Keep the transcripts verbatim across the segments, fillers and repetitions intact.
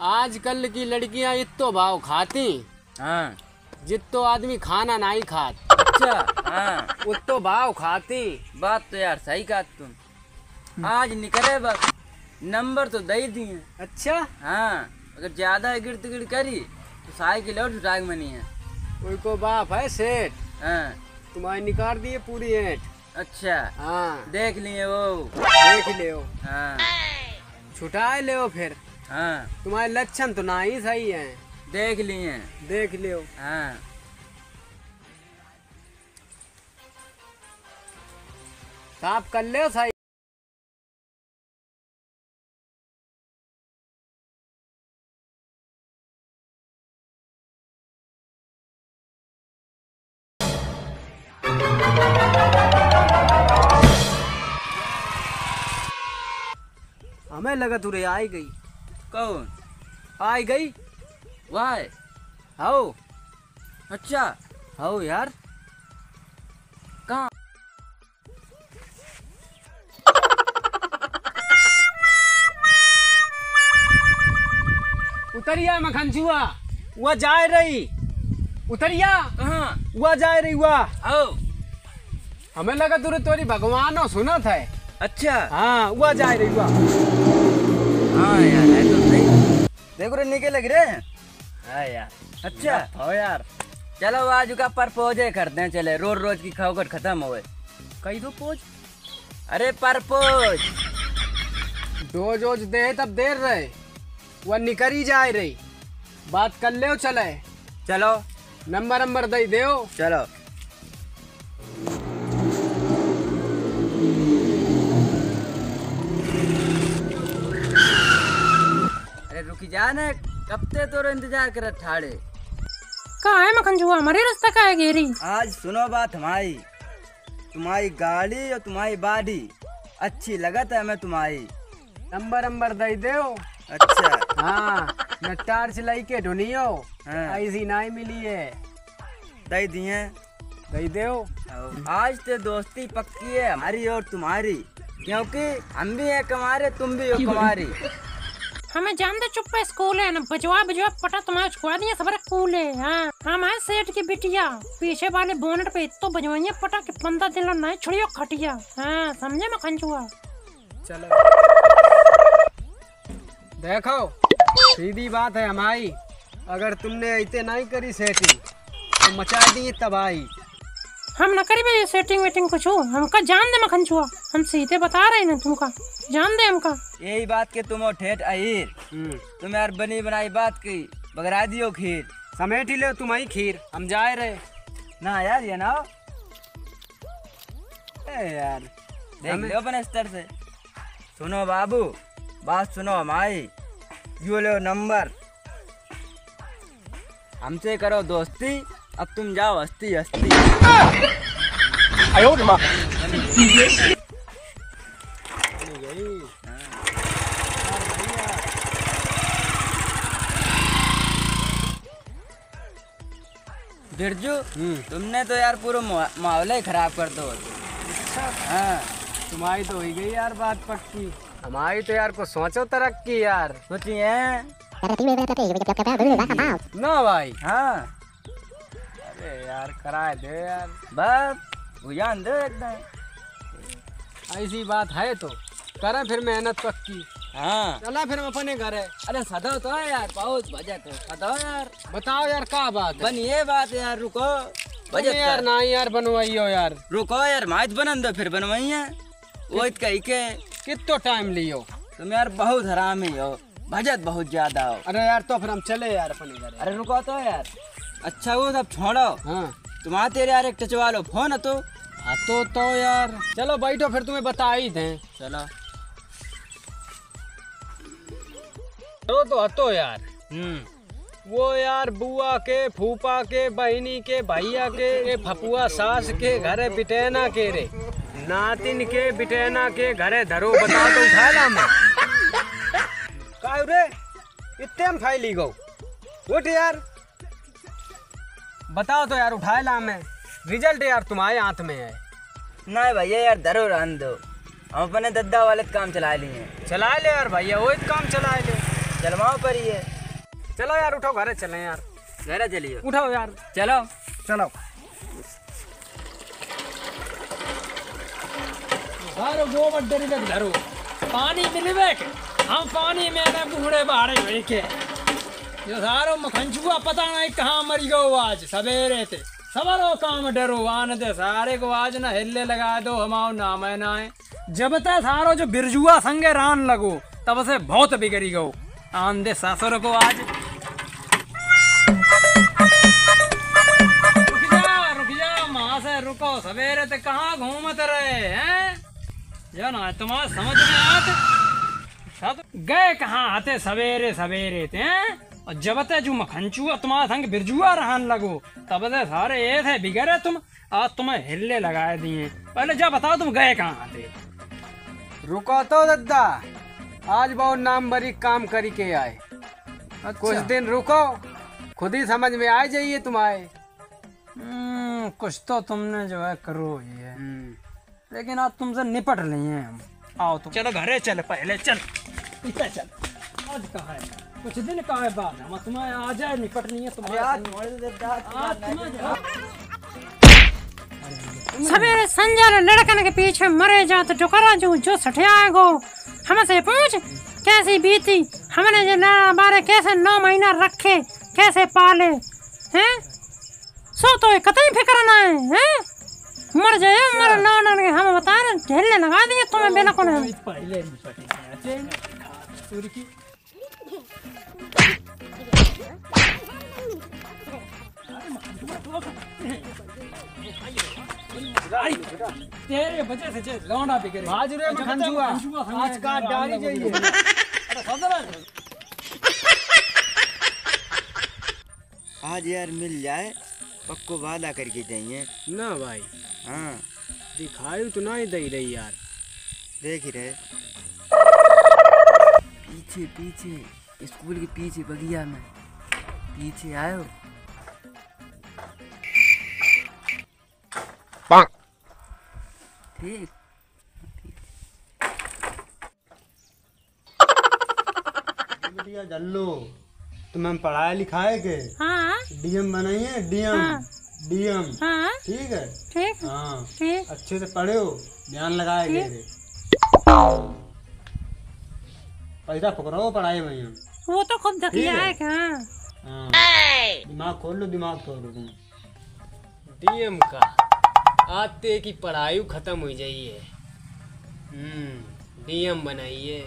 आजकल की लड़कियां इतो भाव खाती हाँ जितो आदमी खाना नहीं खात। अच्छा हाँ उतो भाव खाती। बात तो यार सही कहा तुम। आज निकले बस नंबर तो दे दिए। अच्छा हाँ अगर ज्यादा गिरत गिर करी तो साइकिल और उठा मनी है। कोई को बाप है सेठ हाँ तुम्हारी निकाल दिए पूरी ऐंठ। अच्छा हाँ देख लिए वो। देख ले हाँ छुटाए ले फिर। हाँ तुम्हारे लक्षण तो ना ही सही है। देख लिए। देख ले हाँ साफ कर ले सही। हमें लगा तू रे आई गई। कौन आई गई वाह। आओ। अच्छा आओ यार कहाँ। उतरिया मखनचुआ वह जा रही। उतरिया कहाँ। वह जा रही वह। आओ। हमें लगा तू रे तोरी भगवान सुना था। अच्छा हाँ वह जा रही वह। हाँ यार है तो सही। देखो रे निके लग रहे हैं। हाँ यार अच्छा हो यार। चलो आज का परपोज करते हैं। चले रोज रोज की खौकट खत्म हो गए। कही दो पोज। अरे परपोज दो जोज दे तब देर रहे वह निकरी जा रही। बात कर ले चले। चलो नंबर नंबर दे दो। चलो अरे रुकी जा न कब ते तो इंतजार कर ठाड़े। कहाँ है मखनचुआ हमारे रास्ता का है घेरी। आज सुनो बात हमारी। तुम्हारी गाड़ी और तुम्हारी बॉडी अच्छी लगत है हमें तुम्हारी। नंबर नंबर दे दो। अच्छा हाँ मैं टार्च लाई के ढूंढियो। हाँ। ऐसी नहीं मिली है। दे दिए। दे दो। आज ते दोस्ती पक्की है हमारी और तुम्हारी। क्योंकि हम भी हैं कमारे तुम भी हो कमारी। हमें जान दे चुप पे स्कूल है न बजवा बजवा पटा तुम्हारे छुआ दिया सब कूल है। हाँ हम है सेठ की बिटिया पीछे वाले बोनट पे तो बजवाइया पटा के पंद्रह दिन नहीं छुड़ियो खटिया। हाँ समझे मखनचुआ। चलो देखो सीधी बात है हमारी। अगर तुमने ऐसे नहीं करी सेटिंग तो मचा दी तबाही। हम न करी भाई सेटिंग वेटिंग कुछ हो। हमका जान दे मखनचुआ हम सीधे बता रहे हैं तुमका जान दे हमका। यही बात के तुम हो ठेठ अहीर। तुम यार बनी बनाई बात की बगरा दियो खीर। समेट ही ले तुम्हारी खीर हम जाए रहे ना यार ये ना ए यार। देख लो अपने स्तर से। सुनो बाबू बात सुनो हमारी। यो लो नंबर हमसे करो दोस्ती। अब तुम जाओ हस्ती हस्ती। आयो माँ। बिरजू तुमने तो यार पूरा माहौल ही खराब कर दो। हाँ तुम्हारी तो हो गई यार बात पक्की। हमारी तो यार को सोचो तरक्की यार। सोची है ना भाई। हाँ अरे यार कराए दे यार बस बुझान दो एकदम। ऐसी बात है तो करें फिर मेहनत पक्की। हाँ चला फिर हम अपने घर है। अरे सदो तो है यार बहुत बजट हो। सदो यार बताओ यार क्या बात है। बन ये बात है यार। रुको बजट यार ना यार बनवाइयो यार। रुको यार माइज बनन दो फिर बनवाई है। वो कही के कितो टाइम लियो। तुम यार बहुत हरामी हो बजट बहुत ज्यादा हो। अरे यार तो फिर हम चले यार अपने घर। अरे रुको तो यार। अच्छा वो सब छोड़ो। हाँ तुम्हारे तेरे यार एक टचवा लो फोन है तो। हाँ तो तो यार चलो बैठो फिर तुम्हें बता ही दें। चलो तो तो हतो यार। हम्म वो यार बुआ के फूफा के बहनी के भैया के फपुआ सास के घरे बिटेना के रे नातिन के बिटेना के घरे धरो। बताओ तो उठा ला मैं का रे इतने हम फैली गो। उठ यार बताओ तो यार उठाए ला मैं। रिजल्ट यार तुम्हारे हाथ में है। नहीं भैया यार धरो रहन दो। हम अपने दद्दा वाले काम चला लिए। चला ले यार भैया वो काम चला ले। चलवाओ पर ही है। चलो यार उठो घरे चले यार। घरे चलिए। उठाओ यार चलो चलो। सारो गोबर डरी लग धरो पानी मिलवे के हम पानी में ना बूढ़े बाड़े भई के जो सारो मखंचुआ पता नहीं कहाँ मरी गो आज सवेरे थे सबरो काम डरो आन दे सारे को आज ना हिल्ले लगा दो हमाओ नाम है ना है जब तक सारो जो बिरजुआ संगे रान लगो तब से बहुत बिगड़ी गो आन दे ससुर को आज। रुक जा रुक जा वहां से रुको सवेरे ते कहाँ घूमते रहे हैं जो ना तुम्हारा समझ में आते गए कहाँ आते सवेरे सवेरे थे हैं? और जब तक जो मखंचुआ तुम्हारा संग बिरजुआ रहन लगो तब से सारे ये थे बिगड़े तुम आज तुम्हें हिल्ले लगाए दिए। पहले जब बताओ तुम गए कहाँ आते। रुको तो दद्दा आज बहुत नाम बरी काम करी के आए। अच्छा। कुछ दिन रुको खुद ही समझ में आ जाइए तुम्हारे। कुछ तो तुमने जो है करो ही है लेकिन आज तुमसे निपट लिए हैं हम। आओ तुम चलो घरे चल पहले चल इधर चल। आज कहाँ है कुछ दिन कहाँ है बाद हम तुम्हें आ जाए निपट नहीं है सवेरे संजय लड़कन के पीछे मरे जा तो जो करा जो जो सठिया गो हमसे पूछ कैसी बीती हमने जो बारे कैसे नौ महीना रखे कैसे पाले हैं सो तो कतई फिक्र ना है हैं मर जाए मर ना ना हम बता रहे ढेले लगा दिए तुम्हें बिना कौन है पहले तेरे वजह से लौंडा बिगड़े हाजुरे में खंजुआ आज का डाली जाइए। आज यार मिल जाए पक्को वादा करके जाइए ना भाई। हाँ दिखाई तो नहीं दे रही यार देख ही रहे पीछे पीछे स्कूल के पीछे बगिया में पीछे आयो ठीक बढ़िया जल्लो तुम्हें पढ़ाए लिखाए के हाँ डीएम बनाइए डीएम हाँ। डीएम हाँ ठीक है ठीक हाँ ठीक अच्छे से पढ़े हो ध्यान लगाए गए पैसा पकड़ो पढ़ाई में हम। वो तो खुद दकिया ठीक है। है क्या हाँ दिमाग खोल लो दिमाग खोल लो तुम। डीएम का आते की पढ़ाई खत्म हो जाइए हम्म डीएम बनाइए।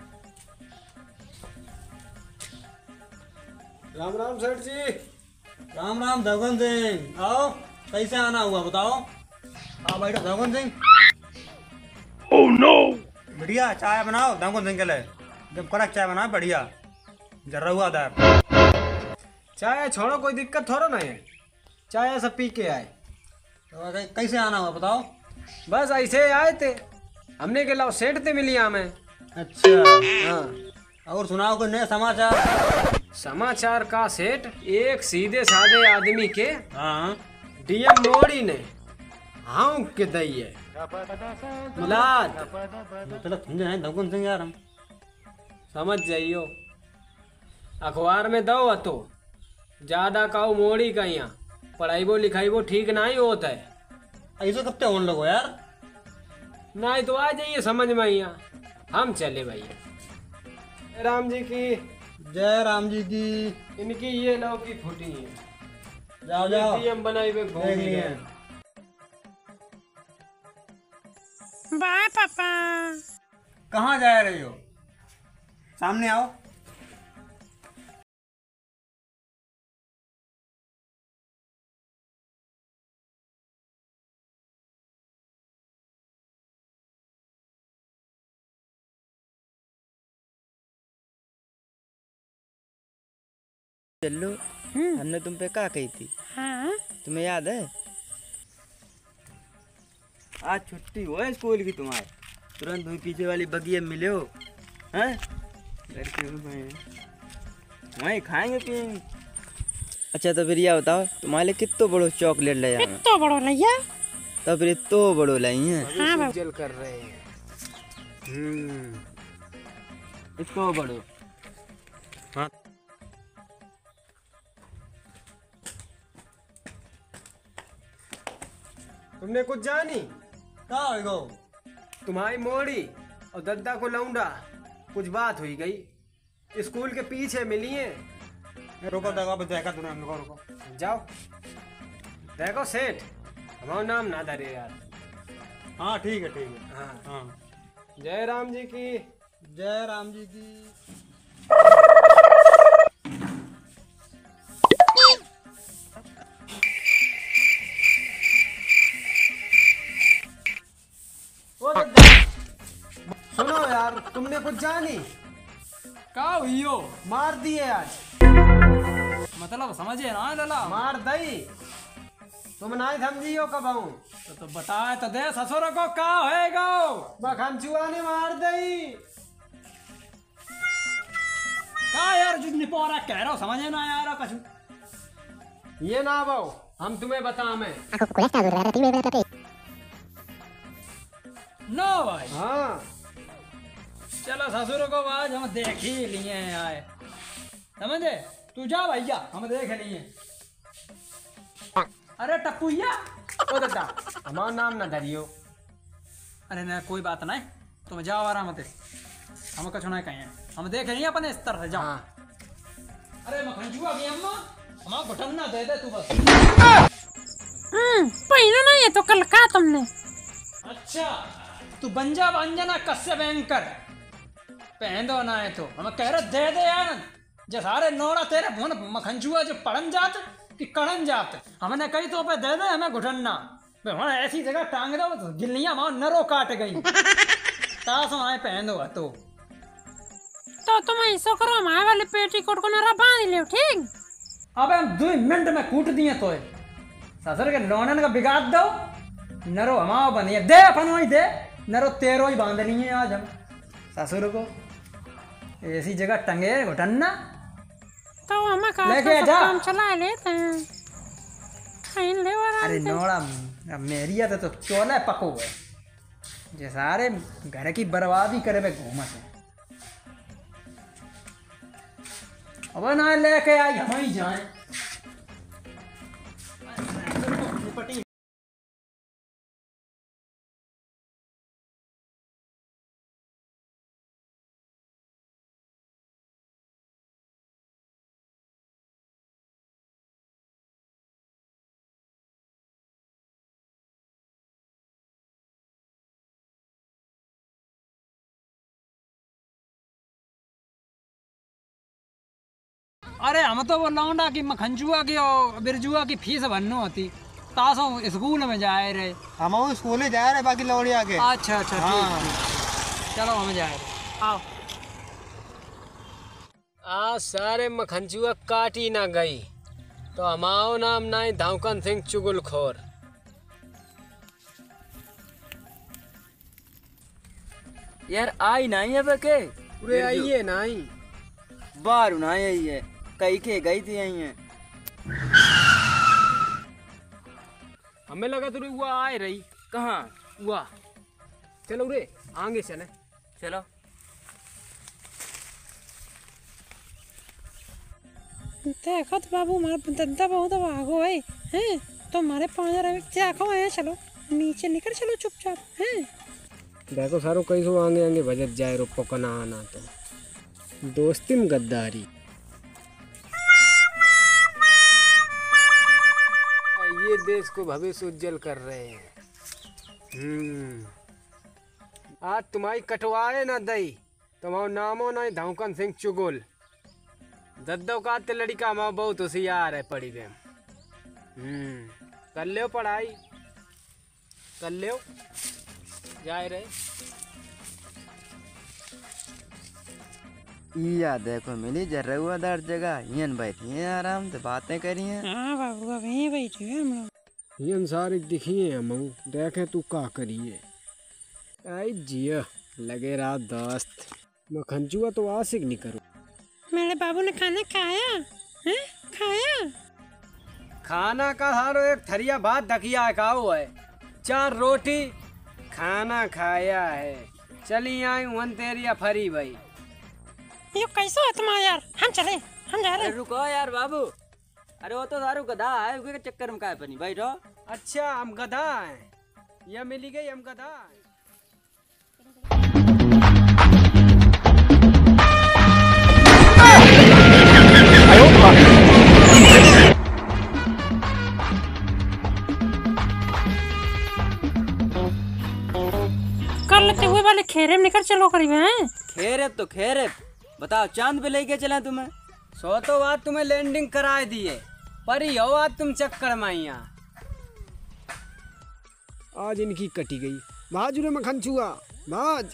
राम राम सेठ जी। राम राम धगन सिंह आओ कैसे आना हुआ बताओ। हाँ बैठो धगन सिंह। ओह नो बढ़िया चाय बनाओ धगन सिंह के लिए जब कड़क चाय बनाओ बढ़िया जरा हुआ दार। चाय छोड़ो कोई दिक्कत थोड़ा ना है चाय सब पी के आए। तो कै- कैसे आना हुआ बताओ। बस ऐसे आए थे हमने के लाओ सेठ थे मिली हमें। अच्छा हाँ और सुनाओ कोई नया समाचार। समाचार का सेठ एक सीधे साधे आदमी के हाँ डीएम मोड़ी ने हाँ के दई है लाद मतलब समझे नहीं धगन सिंह यार हम। समझ जाइयो अखबार में दो तो ज्यादा काऊ मोड़ी का यहाँ पढ़ाईबो लिखाईबो ठीक नहीं होता है। ऐसे कब तक होने लगो यार। नहीं तो आ जाइए समझ में यहाँ हम चले भैया। राम जी की जय राम जी की। इनकी ये लौकी फूटी है जाओ जाओ डीएम बनाई हुए घूम देख लिए। लिए। बाय पापा। कहाँ जा रही हो सामने आओ। चलो हमने तुम पे क्या कही थी हाँ तुम्हें याद है। आज छुट्टी हो है स्कूल की तुम्हारे तुरंत हुई पीछे वाली बगिया मिले हो हैं लड़के वहीं खाएंगे पिएंगे। अच्छा तो फिर यह बताओ तुम्हारे लिए कितो बड़ो चॉकलेट ले आए तो बड़ो लैया। तो फिर तो बड़ो लाई है हाँ बाबू। जल कर रहे हैं हम्म इसको बड़ो तुमने कुछ जानी? का हो गो? तुम्हारी मोड़ी और दद्दा को लौंडा कुछ बात हुई गई, स्कूल के पीछे मिली है। रुको देखो, अब देखा तूने, रुको रुको। जाओ देखो सेठ, हमारा नाम ना धरे यार। हाँ ठीक है ठीक है। हाँ हाँ, जय राम जी की। जय राम जी की। ओ दद्दा, सुनो यार, तुमने कुछ जानी? का हुई हो? मार दिए आज। मतलब समझे ना लला? मार दई, तुम ना समझियो कब आऊं तो, तो बताए तो दे ससुर को का होएगा? बखनचुआ ने मार दई। का यार जो निपोरा कह रहा हो, समझे ना यार कछु। ये ना बाओ, हम तुम्हें बता मैं। ना भाई, हाँ चलो ससुर को आज हम देख ही लिए आए, समझे? तू जा भैया, हम देख लिए। अरे टप्पूया, ओ दद्दा, हमारा नाम ना धरियो। अरे ना कोई बात नहीं, तुम जाओ आराम से, हम कछु नहीं कहें, हम देख लिए अपने इस तरह से। जाओ। हाँ। अरे मखनचुआ की अम्मा, हमारा घुटन ना दे दे तू बस। हम्म पहना ना ये तो कल का तुमने। अच्छा, तू बंजा अंजना कस्य बैंकर पहन दो ना है तो हम कह रहे दे दे यार, जो सारे नोड़ा तेरे भुन मखनचुआ जो पड़न जात कि कड़न जात, हमने कही तो पे दे दे हमें घुटन्ना, वहां ऐसी जगह टांग दो तो गिल्लियां वहां नरो काट गई। तास वहां पहन दो तो तो तुम ऐसा करो, हमारे वाले पेटीकोट को नरा बांध लियो, ठीक? अब हम दो मिनट में कूट दिए तो ससुर के लोनन का बिगाड़ दो, नरो हमाओ बनिए दे, अपन वही दे, नरो तेरो ही बांध लिए आज हम ससुर को ऐसी जगह टंगे घुटन्ना। तो हमें का लेके सब जा। काम चला लेते हैं, खाइन ले आराम अरे से। नोड़ा मेरी तो चोले पको गए, जे सारे घर की बर्बादी करे पे घूमत है। अब ना लेके आई हम ही जाए। अरे हम तो वो लौंडा की मखनचुआ की और बिरजुआ की फीस भरनी होती, तासों स्कूल में जाए रहे। हम वो स्कूल ही जा रहे, बाकी लौड़िया के। अच्छा अच्छा हाँ। ठीक, चलो हम जाए रहे। आओ। आज सारे मखनचुआ काटी ना गई तो हमाओ नाम ना धावकन सिंह चुगलखोर। यार आई नहीं है बके, पूरे आइए ना आई। बाहर ना आई है, कहीं के गई थी यही है। हमें लगा तुरी हुआ आए रही। कहाँ? हुआ चलो रे आगे चले। चलो। देखो तो बाबू, हमारा दद्दा बहुत भागो है, हैं? तो हमारे पाँच देखो है, चलो नीचे निकल चलो चुपचाप, हैं? देखो सारो कई सो आगे आगे बजट जाए रो पकना आना तो दोस्ती में गद्दारी। ये देश को भविष्य उज्जवल कर रहे हैं। हम्म आज तुम्हारी कटवाए ना दई, तुम्हारा नामो ना धावकन सिंह चुगल। दद्दो का ते लड़का माँ बहुत होशियार है पढ़ी में। हम्म कर लो पढ़ाई, कर लो जाए रहे। या देखो मिली जरूरदार जगह, यन बैठी हैं आराम से बातें करी हैं। हाँ बाबू, अब यहीं बैठे हैं हम लोग। ये सारे दिखिए हम देखे तू का करिए। आई जिया लगे रहा दोस्त, मखनचुआ तो आशिक नहीं करूँ। मेरे बाबू ने खाना खाया है? खाया? खाना का हारो एक थरिया भात धकिया का हुआ है, चार रोटी खाना खाया है। चली आई वन तेरिया फरी भाई। ये कैसा है तुम्हारा यार? हम चले, हम जा रहे हैं। रुको यार बाबू, अरे वो तो सारू गधा है, उसके चक्कर में का है पनी बैठो। अच्छा हम गधा हैं। यह मिली गई हमका था। कर लेते हुए वाले खेरे में निकल चलो करीब हैं। खैरियत तो खैरियत, बताओ चांद पे लेके चला तुम्हें। सौ तो बात तुम्हें लैंडिंग कराए दी है, पर यो आज तुम चक्कर में आई यहाँ। आज इनकी कटी गई। बाज उरे मखन छुआ बाज।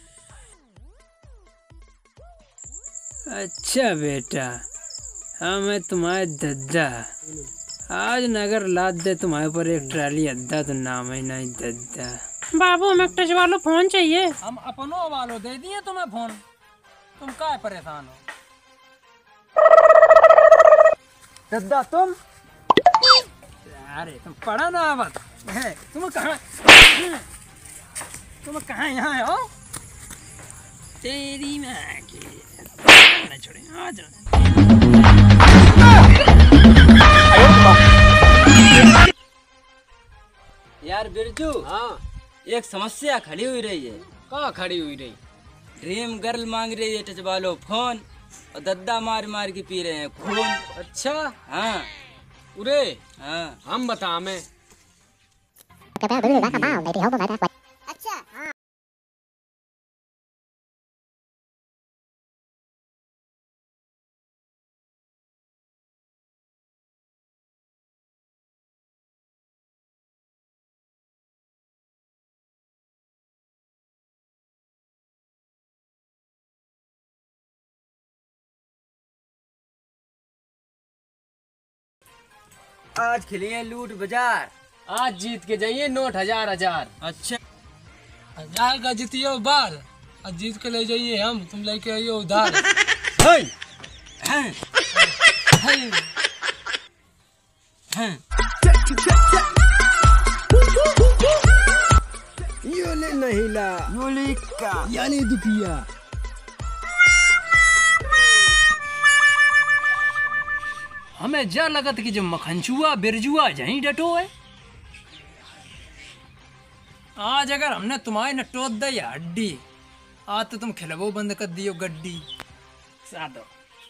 अच्छा बेटा, हाँ मैं तुम्हारे दद्दा। आज नगर लाद दे तुम्हारे पर एक ट्राली अद्दा तो नाम ही नहीं दद्दा। बाबू हमें टच वालो फोन चाहिए। हम अपनों वालों दे दिए तुम्हें फोन, तुम क्या परेशान हो? दद्दा तुम? अरे तुम पढ़ा ना मत। तुम कहाँ तुम कहाँ यहाँ हो? तेरी माँ की नहीं छोड़े। आ जाओ। यार बिरजू, हाँ एक समस्या खड़ी हुई रही है। कहाँ खड़ी हुई रही? ड्रीम गर्ल मांग रही है टच वालो फोन, और दद्दा मार मार के पी रहे हैं खून। अच्छा हाँ उरे हाँ हम बता हमें। अच्छा हाँ। आज खिली है लूट बाजार। आज जीत के जाइए नोट हजार हजार। अच्छा हजार का जीतियो बाल, और जीत के ले जाइए हम, तुम लेके आइए उधार। हैं हैं हैं हैं। यो ले नहीं ला योली का यानी दुखिया। हमें जा लगत कि जो मखनचुआ बिरजुआ यहीं डटो है। आज अगर हमने तुम्हारी न टोद दी हड्डी, आज तो तुम खिलबो बंद कर दियो गड्डी। सादो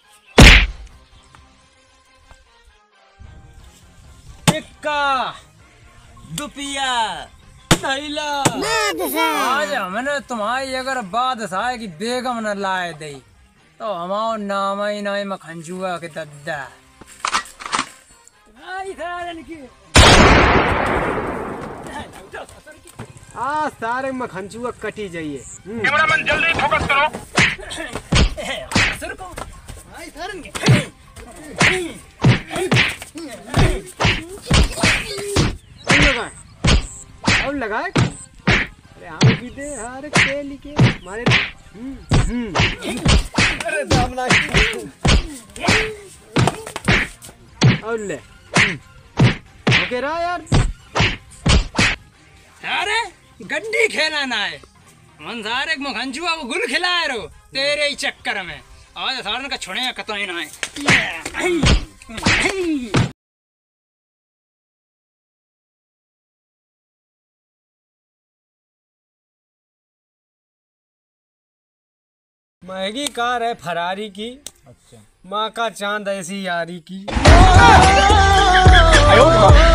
टिक्का दुपिया नहीला। आज हमने तुम्हारी अगर बादशाह की बेगम न लाए दी, तो हमारा नाम ही नहीं मखनचुआ के दद्दा। आ सारे मखनचुआ कटी जाइए। कैमरामैन जल्दी फोकस करो। और लगाए अरे हम भी दे हारे के लिखे मारे। हम्म हम्म अरे दामना और ले ओके रहा यार। अरे गड्डी खेला ना है मन सारे मखनचुआ को गुल खिलाए रो तेरे ही चक्कर में। आज सारन का छोड़े कतो ही ना है। महंगी कार है फरारी की। अच्छा माँ का चांद ऐसी यारी की।